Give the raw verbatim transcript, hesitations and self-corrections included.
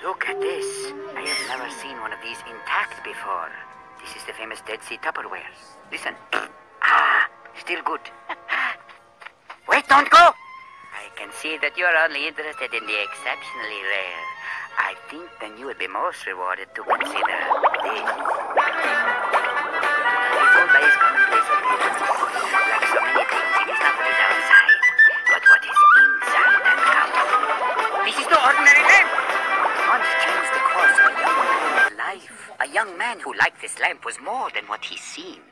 Look at this. I have never seen one of these intact before. This is the famous Dead Sea Tupperware. Listen. Ah, still good. Wait, don't go! I can see that you're only interested in the exceptionally rare. I think then you would be most rewarded to consider this. Told by his commonplace appearance, like so many things, it is not what is outside, but what is inside that cup. This is no ordinary lamp. It once changed the course of a young man's life. A young man who liked this lamp was more than what he seemed.